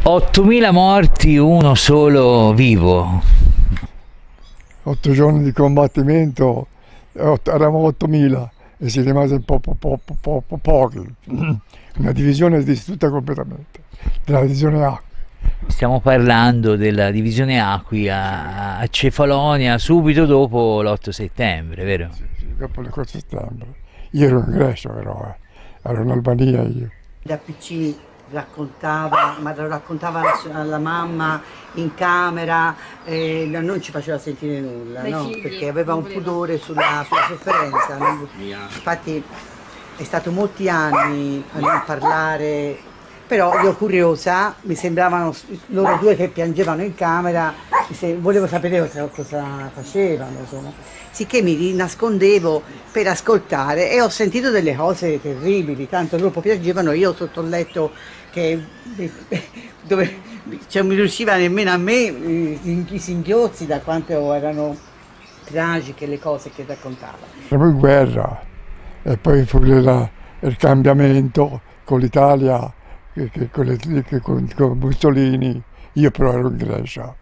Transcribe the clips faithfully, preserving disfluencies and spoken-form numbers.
ottomila morti, uno solo vivo. Otto giorni di combattimento, eravamo ottomila e si rimase un po', po', po', po', po' pochi. Una divisione distrutta completamente, della divisione A. Stiamo parlando della divisione Acqui a, a Cefalonia subito dopo l'otto settembre, vero? Sì, sì, dopo l'otto settembre. Io ero in Grecia però, eh. ero in Albania io. Da piccini raccontava, ma lo raccontava alla, alla mamma in camera, eh, non ci faceva sentire nulla, no? Perché aveva un pudore sulla, sulla sofferenza. No? Infatti è stato molti anni a non parlare, però io curiosa, mi sembravano loro due che piangevano in camera, volevo sapere cosa, cosa facevano, insomma. Sicché mi nascondevo per ascoltare e ho sentito delle cose terribili, tanto loro piangevano, io sotto il letto che dove cioè, non mi riusciva nemmeno a me i singhiozzi da quanto erano tragiche le cose che raccontava. Eravamo in guerra e poi fu la, il cambiamento con l'Italia, con, le, con, con Mussolini, io però ero in Grecia.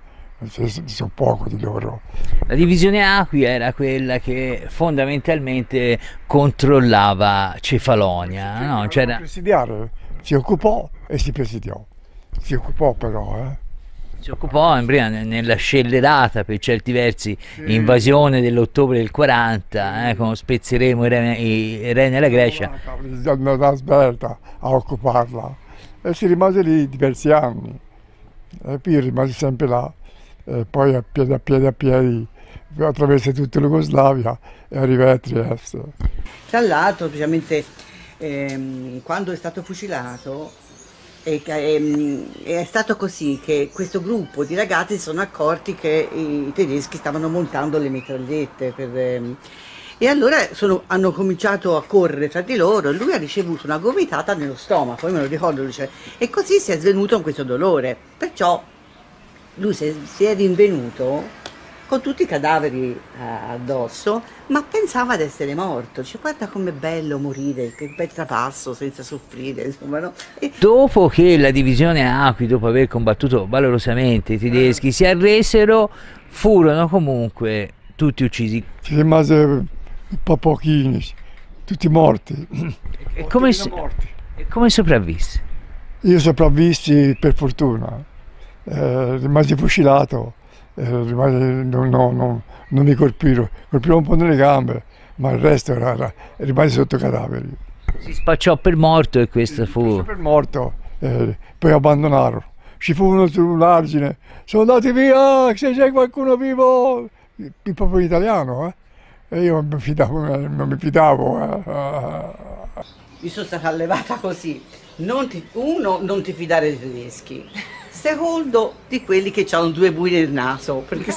So poco di loro. La divisione Acqui era quella che fondamentalmente controllava Cefalonia, sì, no? C'era... presidiare, si occupò e si presidiò, si occupò però. Eh. Si occupò in prima nella scellerata, per certi versi, sì. invasione dell'ottobre del quaranta, eh, come spezzeremo i re, i re nella Grecia. Andata svelta a occuparla e si rimase lì diversi anni e poi rimase sempre là. E poi a piedi a piedi a piedi attraverso tutta l'Jugoslavia e arrivai a Trieste. Tra l'altro, specialmente ehm, quando è stato fucilato, è, ehm, è stato così che questo gruppo di ragazzi si sono accorti che i tedeschi stavano montando le mitragliette per, ehm, e allora sono, hanno cominciato a correre tra di loro e lui ha ricevuto una gomitata nello stomaco, io me lo ricordo, dice, e così si è svenuto con questo dolore, perciò lui si è rinvenuto con tutti i cadaveri addosso, ma pensava di essere morto. Dice, guarda com'è bello morire, che bel trapasso senza soffrire, insomma, no? E... Dopo che la divisione Acqui, dopo aver combattuto valorosamente i tedeschi, si arresero, furono comunque tutti uccisi. Ci rimase un po' pochini, tutti morti. E come, morti. E come sopravvisse? Io sopravvissi per fortuna. Eh, rimasi fucilato, eh, rimasi, non, no, no, non mi colpirono, colpirono un po' nelle gambe, ma il resto era, era, rimasi sotto cadaveri. Si spacciò per morto e questo si fu... per morto, eh, poi abbandonarono. Ci fu uno sull'argine, sono andati via, se c'è qualcuno vivo, il popolo italiano, eh? E io non mi fidavo, non mi fidavo. Eh. Io sono stata allevata così, non ti, uno, non ti fidare dei tedeschi. Secondo, di quelli che hanno due bui nel naso, perché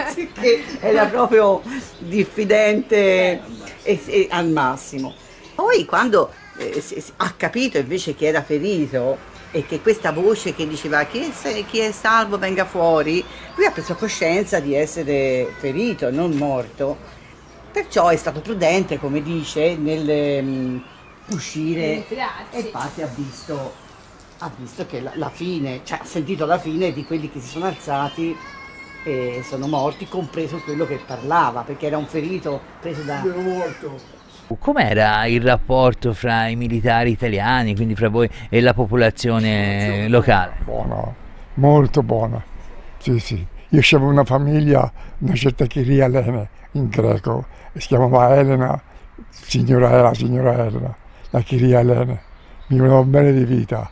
era proprio diffidente e, e, al massimo. Poi quando eh, ha capito invece che era ferito e che questa voce che diceva chi è, chi è salvo venga fuori, lui ha preso coscienza di essere ferito, non morto. Perciò è stato prudente, come dice, nel um, uscire e infatti ha visto... ha visto che la, la fine, cioè ha sentito la fine di quelli che si sono alzati e sono morti, compreso quello che parlava, perché era un ferito preso da... Ero morto. Com'era il rapporto fra i militari italiani, quindi fra voi e la popolazione locale? Buona, molto buona, sì sì. Io avevo una famiglia, una certa Chiria Elena, in greco, e si chiamava Elena, signora Elena, signora Elena, la Chiria Elena. Mi voleva bene di vita.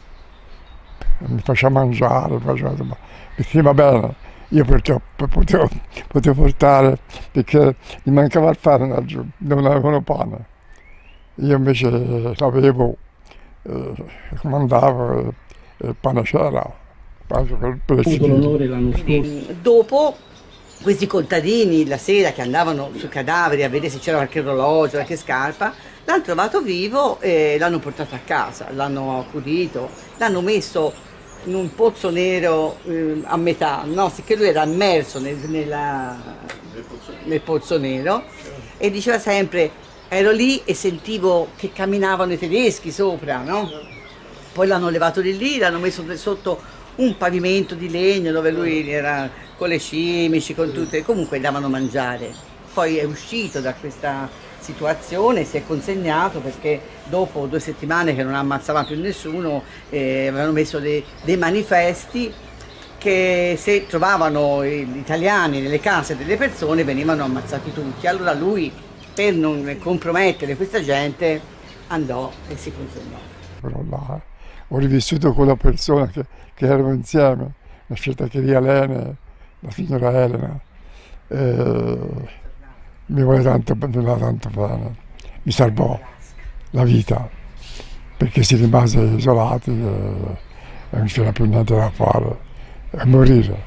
Mi faceva mangiare, mi, faceva, mi stava bene, io perciò potevo, potevo portare, perché mi mancava il pane laggiù, non avevano pane. Io invece l'avevo, eh, mandavo e il pane c'era. Per, per l'onore l'anno scorso. Dopo questi contadini la sera che andavano sui cadaveri a vedere se c'era qualche orologio, qualche scarpa, l'hanno trovato vivo e l'hanno portato a casa, l'hanno accudito, l'hanno messo in un pozzo nero eh, a metà, no? Sicché lui era immerso nel, nella, nel pozzo nero e diceva sempre, ero lì e sentivo che camminavano i tedeschi sopra, no? Poi l'hanno levato di lì, l'hanno messo sotto un pavimento di legno dove lui era con le cimici, con tutte, comunque davano mangiare. Poi è uscito da questa situazione, si è consegnato perché dopo due settimane che non ammazzava più nessuno eh, avevano messo dei, dei manifesti che se trovavano gli italiani nelle case delle persone venivano ammazzati tutti. Allora lui, per non compromettere questa gente, andò e si consegnò. Però là ho rivissuto con la persona che, che erano insieme, la sceltacheria Elena, la signora Elena, e mi vuole tanto, mi voleva tanto bene, mi salvò la vita perché si rimase isolati e, e non c'era più niente da fare, a morire.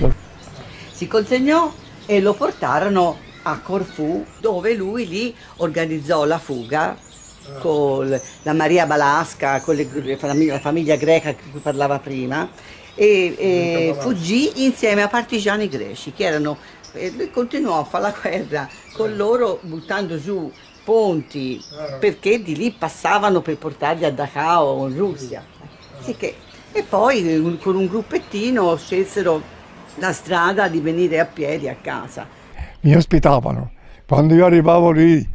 Si consegnò e lo portarono a Corfù, dove lui lì organizzò la fuga con la Maria Balasca, con le, la famiglia greca di cui parlava prima, e, e fuggì insieme a partigiani greci che erano, e lui continuò a fare la guerra con loro buttando giù ponti perché di lì passavano per portarli a Dachau in Russia. Sì che, e poi con un gruppettino scelsero la strada di venire a piedi a casa. Mi ospitavano, quando io arrivavo lì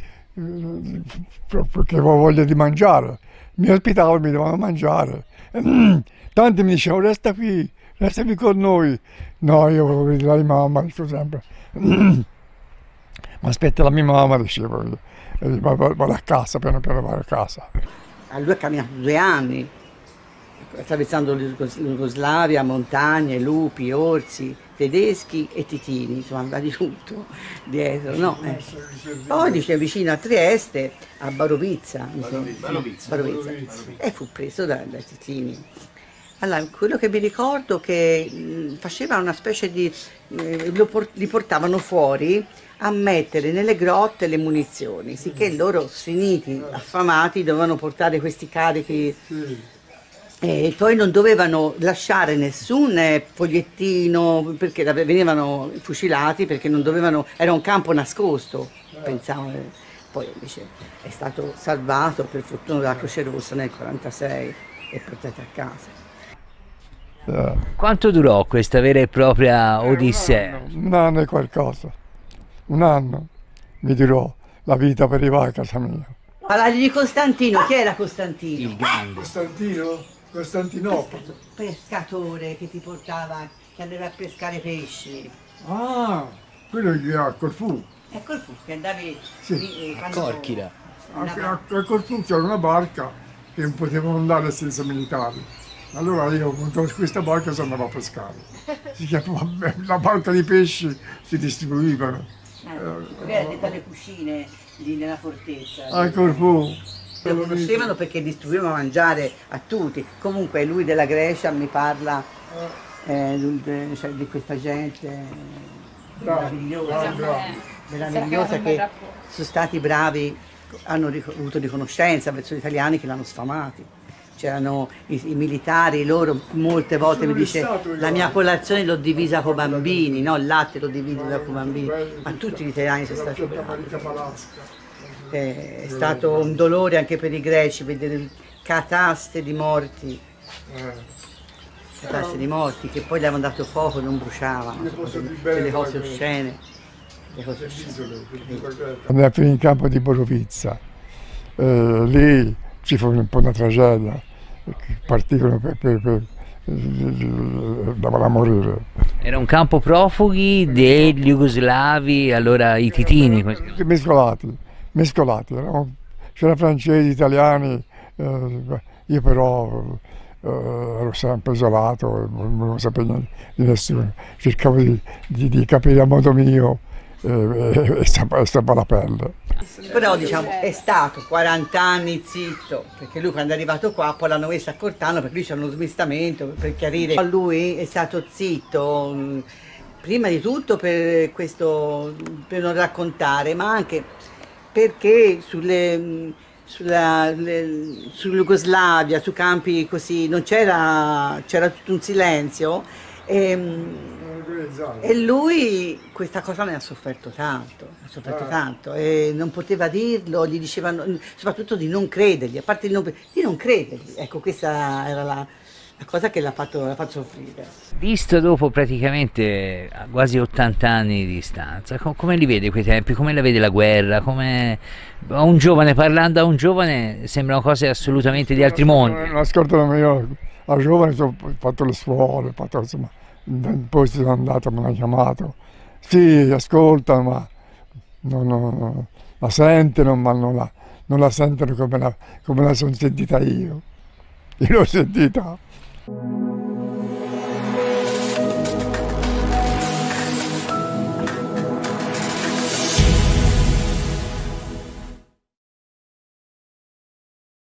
perché avevo voglia di mangiare, mi ospitavano, mi davano mangiare. Tanti mi dicevano resta qui, resta qui con noi. No, io volevo vedere la mamma, dicevo sempre. Ma aspetta la mia mamma, dicevo io. E vado a casa, piano piano vado a casa. A lui ha camminato due anni, attraversando l'Jugoslavia, montagne, lupi, orsi, tedeschi e titini, insomma aveva di tutto dietro, no? Eh. Poi dice vicino a Trieste, a Barovizza, Barovizza, Barovizza, e fu preso da, dai titini. Allora, quello che mi ricordo che mh, faceva una specie di, eh, lo port li portavano fuori a mettere nelle grotte le munizioni, sicché loro sfiniti, affamati, dovevano portare questi carichi. E poi non dovevano lasciare nessun fogliettino perché venivano fucilati, perché non dovevano, era un campo nascosto, pensavo. Poi invece è stato salvato per fortuna dalla Croce Rossa nel quarantasei e portato a casa. Eh. Quanto durò questa vera e propria odissea? Un anno, un anno e qualcosa, un anno mi durò la vita per arrivare a casa mia. Parlare di Costantino, chi era Costantino? Il grande. Costantino? Costantinopoli. Pescatore che ti portava, che andava a pescare pesci. Ah, quello che era a Corfù. È Corfù che andavi Sì. lì, eh, A quando- Corchida. A, a, a Corfù c'era una barca che non potevano andare senza militari. Allora io con questa barca si andava a pescare. Si chiamava la barca di pesci, si distribuivano. Eh, era dentro alle cucine lì nella fortezza. A Corfù. Lo conoscevano perché distribuiva mangiare a tutti. Comunque lui della Grecia mi parla eh, di, cioè, di questa gente meravigliosa, meravigliosa che sono stati bravi, hanno avuto riconoscenza verso gli italiani che l'hanno sfamati. C'erano i, i militari, loro molte volte mi dice la mia colazione l'ho divisa con i bambini, no? Il latte l'ho diviso con i bambini, ma tutti gli italiani sono stati bravi. È stato un dolore anche per i greci vedere cataste di morti, cataste di morti che poi gli avevano dato fuoco e non bruciavano, delle cose oscene. Le cose oscene. Andai a finire in campo di Borovizza, eh, lì ci fu un po' una tragedia, partirono per, per, per andavano a morire. Era un campo profughi degli jugoslavi, allora i titini. Così. Mescolati, mescolati, c'erano francesi, italiani, eh, io però eh, ero sempre isolato, non volevo sapere niente di nessuno, cercavo di, di, di capire a modo mio eh, e stava la pelle. Però diciamo è stato quaranta anni zitto, perché lui quando è arrivato qua poi l'hanno messo a Cortano perché lui c'è uno smistamento per chiarire. Lui è stato zitto mh, prima di tutto per questo, per non raccontare, ma anche perché sulle, mh, sulla, le, sull'Jugoslavia, su campi così, non c'era, c'era tutto un silenzio. E, e lui questa cosa ne ha sofferto tanto, ha sofferto tanto e non poteva dirlo, gli dicevano soprattutto di non credergli, a parte di non, di non credergli, ecco questa era la, la cosa che l'ha fatto, l'ha fatto soffrire. Visto dopo praticamente quasi ottanta anni di distanza, com- come li vede quei tempi? Come la vede la guerra? Come... A un giovane, parlando a un giovane, sembrano cose assolutamente di altri mondi. Non ascoltano, io a giovane ho fatto le scuole, ho fatto, insomma, poi sono andato, mi hanno chiamato. Sì, ascoltano, ma non, non, non, la sentono, ma non la, non la sentono come la, come la sono sentita io. Io l'ho sentita.